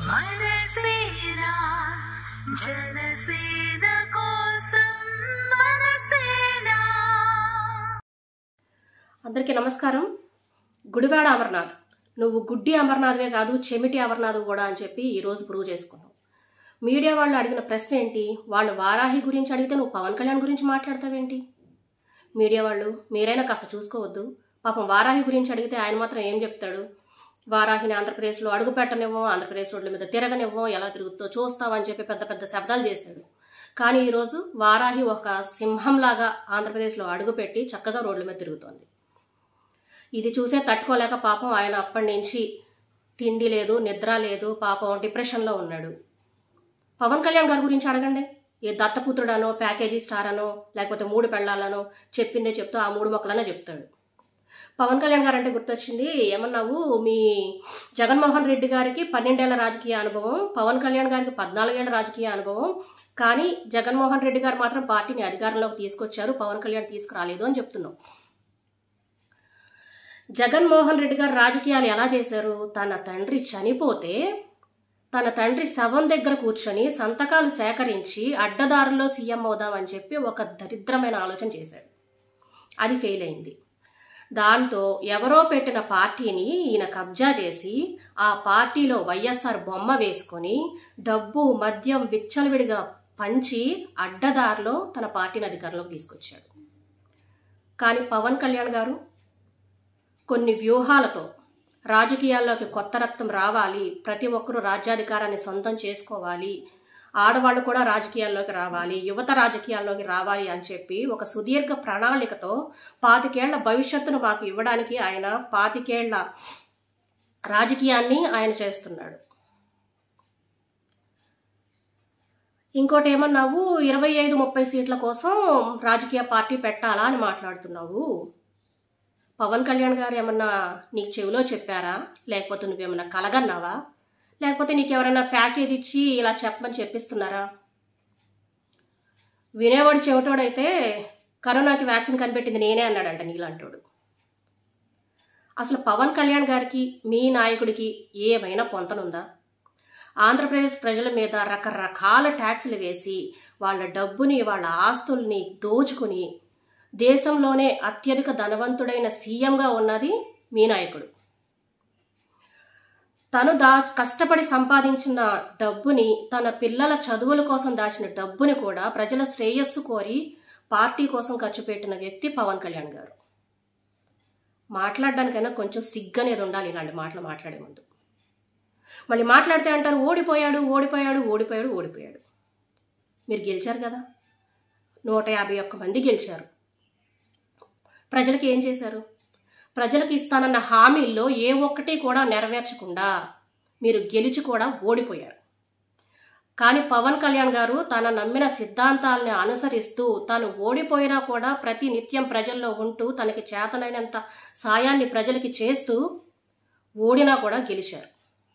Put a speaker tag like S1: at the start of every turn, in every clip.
S1: మనసేనా జనసేన కోసం మనసేనా.
S2: అందరికీ నమస్కారం. గుడివాడ అమర్నాథ్, నువ్వు గుడ్డి అమర్నాథ్వే కాదు చెమిటి అమర్నాథ్ కూడా అని చెప్పి ఈరోజు ప్రూవ్ చేసుకున్నావు. మీడియా వాళ్ళు అడిగిన ప్రశ్న ఏంటి? వాళ్ళు వారాహి గురించి అడిగితే నువ్వు పవన్ కళ్యాణ్ గురించి మాట్లాడతావేంటి? మీడియా వాళ్ళు మీరైనా కాస్త చూసుకోవద్దు. పాపం వారాహి గురించి అడిగితే ఆయన మాత్రం ఏం చెప్తాడు? వారాహిని ఆంధ్రప్రదేశ్లో అడుగు పెట్టనివ్వం, ఆంధ్రప్రదేశ్ రోడ్ల మీద తిరగనివ్వం, ఎలా తిరుగుతో చూస్తావని చెప్పి పెద్ద పెద్ద శబ్దాలు చేశాడు. కానీ ఈరోజు వారాహి ఒక సింహంలాగా ఆంధ్రప్రదేశ్లో అడుగుపెట్టి చక్కగా రోడ్ల మీద తిరుగుతోంది. ఇది చూసే తట్టుకోలేక పాపం ఆయన అప్పటి నుంచి తిండి లేదు, నిద్ర లేదు, పాపం డిప్రెషన్లో ఉన్నాడు. పవన్ కళ్యాణ్ గారి గురించి అడగండి. ఏ దత్తపుత్రుడనో, ప్యాకేజీ స్టార్ అనో, లేకపోతే 3 పెళ్ళాలనో చెప్పిందే చెప్తూ ఆ 3 మొక్కలనే చెప్తాడు. పవన్ కళ్యాణ్ గారు అంటే గుర్తొచ్చింది, ఏమన్నావు, మీ జగన్మోహన్ రెడ్డి గారికి 12 ఏళ్ల రాజకీయ అనుభవం, పవన్ కళ్యాణ్ గారికి 14 ఏళ్ల రాజకీయ అనుభవం, కానీ జగన్మోహన్ రెడ్డి గారు మాత్రం పార్టీని అధికారంలోకి తీసుకొచ్చారు, పవన్ కళ్యాణ్ తీసుకురాలేదు అని చెప్తున్నాం. జగన్మోహన్ రెడ్డి గారు రాజకీయాలు ఎలా చేశారు? తన తండ్రి చనిపోతే తన తండ్రి శవం దగ్గర కూర్చొని సంతకాలు సేకరించి అడ్డదారుల్లో సీఎం అవుదామని చెప్పి ఒక దరిద్రమైన ఆలోచన చేశాడు. అది ఫెయిల్ అయింది. దాంతో ఎవరో పెట్టిన పార్టీని ఈయన కబ్జా చేసి ఆ పార్టీలో వైఎస్ఆర్ బొమ్మ వేసుకొని డబ్బు మద్యం విచ్చలవిడిగా పంచి అడ్డదారిలో తన పార్టీని అధికారంలోకి తీసుకొచ్చాడు. కానీ పవన్ కళ్యాణ్ గారు కొన్ని వ్యూహాలతో రాజకీయాల్లోకి కొత్త రక్తం రావాలి, ప్రతి ఒక్కరూ రాజ్యాధికారాన్ని సొంతం చేసుకోవాలి, ఆడవాళ్ళు కూడా రాజకీయాల్లోకి రావాలి, యువత రాజకీయాల్లోకి రావాలి అని చెప్పి ఒక సుదీర్ఘ ప్రణాళికతో 25 ఏళ్ల భవిష్యత్తును మాకు ఇవ్వడానికి ఆయన 25 ఏళ్ల రాజకీయాన్ని ఆయన చేస్తున్నాడు. ఇంకోటి ఏమన్నావు, 25-30 సీట్ల కోసం రాజకీయ పార్టీ పెట్టాలా అని మాట్లాడుతున్నావు. పవన్ కళ్యాణ్ గారు ఏమన్నా నీకు చెవిలో చెప్పారా? లేకపోతే నువ్వేమన్నా కలగన్నావా? లేకపోతే నీకు ఎవరైనా ప్యాకేజ్ ఇచ్చి ఇలా చెప్పమని చెప్పిస్తున్నారా? వినేవాడు చెవిటోడైతే కరోనాకి వ్యాక్సిన్ కనిపెట్టింది నేనే అన్నాడంట నీలాంటోడు. అసలు పవన్ కళ్యాణ్ గారికి మీ నాయకుడికి ఏమైనా పొంతనుందా? ఆంధ్రప్రదేశ్ ప్రజల మీద రకరకాల ట్యాక్సులు వేసి వాళ్ళ డబ్బుని, వాళ్ళ ఆస్తుల్ని దోచుకుని దేశంలోనే అత్యధిక ధనవంతుడైన సీఎంగా ఉన్నది మీ నాయకుడు. తను కష్టపడి సంపాదించిన డబ్బుని, తన పిల్లల చదువుల కోసం దాచిన డబ్బుని కూడా ప్రజల శ్రేయస్సు కోరి పార్టీ కోసం ఖర్చు పెట్టిన వ్యక్తి పవన్ కళ్యాణ్ గారు. మాట్లాడడానికైనా కొంచెం సిగ్గనేది ఉండాలి ఇలాంటి మాటలు మాట్లాడే ముందు. మళ్ళీ మాట్లాడితే అంటారు ఓడిపోయాడు ఓడిపోయాడు ఓడిపోయాడు ఓడిపోయాడు. మీరు గెలిచారు కదా, 151 మంది గెలిచారు. ప్రజలకు ఏం చేశారు? ప్రజలకు ఇస్తానన్న హామీల్లో ఏ ఒక్కటి కూడా నెరవేర్చకుండా మీరు గెలిచి కూడా ఓడిపోయారు. కానీ పవన్ కళ్యాణ్ గారు తన నమ్మిన సిద్ధాంతాలను అనుసరిస్తూ తాను ఓడిపోయినా కూడా ప్రతి నిత్యం ప్రజల్లో ఉంటూ తనకి చేతనైనంత సాయాన్ని ప్రజలకి చేస్తూ ఓడినా కూడా గెలిచారు.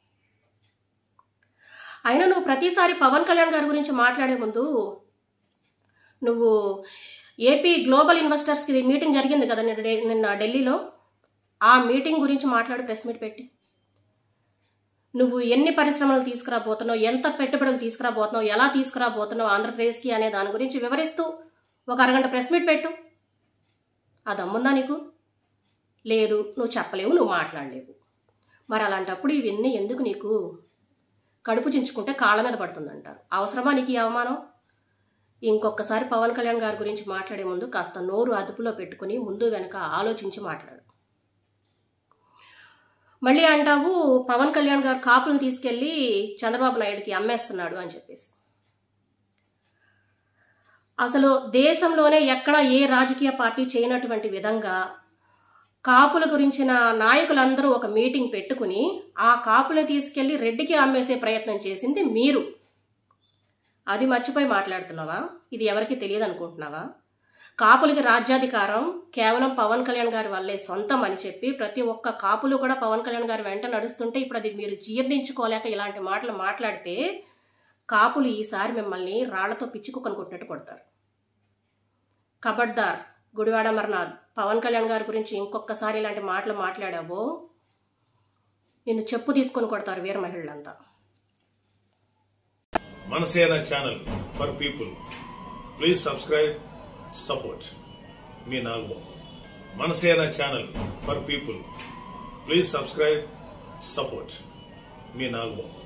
S2: అయినా నువ్వు ప్రతిసారి పవన్ కళ్యాణ్ గారి గురించి మాట్లాడే ముందు నువ్వు ఏపీ గ్లోబల్ ఇన్వెస్టర్స్కి మీటింగ్ జరిగింది కదా నిన్న ఢిల్లీలో, ఆ మీటింగ్ గురించి మాట్లాడి ప్రెస్ మీట్ పెట్టి నువ్వు ఎన్ని పరిశ్రమలు తీసుకురాబోతున్నావు, ఎంత పెట్టుబడులు తీసుకురాబోతున్నావు, ఎలా తీసుకురాబోతున్నావు ఆంధ్రప్రదేశ్కి అనే దాని గురించి వివరిస్తూ ఒక అరగంట ప్రెస్ మీట్ పెట్టు. అది అమ్ముందా నీకు? లేదు, నువ్వు చెప్పలేవు, నువ్వు మాట్లాడలేవు. మరి అలాంటప్పుడు ఇవన్నీ ఎందుకు? నీకు కడుపు చించుకుంటే కాళ్ళ మీద పడుతుందంటారు. అవసరమా నీకు ఈ అవమానం? ఇంకొకసారి పవన్ కళ్యాణ్ గారి గురించి మాట్లాడే ముందు కాస్త నోరు అదుపులో పెట్టుకుని ముందు వెనక ఆలోచించి మాట్లాడు. మళ్ళీ అంటావు పవన్ కళ్యాణ్ గారు కాపులను తీసుకెళ్లి చంద్రబాబు నాయుడికి అమ్మేస్తున్నాడు అని చెప్పేసి. అసలు దేశంలోనే ఎక్కడ ఏ రాజకీయ పార్టీ చేయనటువంటి విధంగా కాపుల గురించిన నాయకులందరూ ఒక మీటింగ్ పెట్టుకుని ఆ కాపులను తీసుకెళ్లి రెడ్డికి అమ్మేసే ప్రయత్నం చేసింది మీరు. అది మర్చిపోయి మాట్లాడుతున్నావా? ఇది ఎవరికి తెలియదు అనుకుంటున్నావా? కాపులకి రాజ్యాధికారం కేవలం పవన్ కళ్యాణ్ గారి వల్లే సొంతం అని చెప్పి ప్రతి ఒక్క కాపులు కూడా పవన్ కళ్యాణ్ గారి వెంట నడుస్తుంటే ఇప్పుడు అది మీరు జీర్ణించుకోలేక ఇలాంటి మాటలు మాట్లాడితే కాపులు ఈసారి మిమ్మల్ని రాళ్లతో పిచ్చుకుని కొట్టినట్టు కొడతారు. కబడ్దార్ గుడివాడ అమర్నాథ్, పవన్ కళ్యాణ్ గారి గురించి ఇంకొకసారి ఇలాంటి మాటలు మాట్లాడావో నిన్ను చెప్పు తీసుకొని కొడతారు వీర మహిళలంతా.
S3: Janasena channel for people. Please subscribe, support. Me Nagbabu. Janasena channel for people. Please subscribe, support. Me Nagbabu.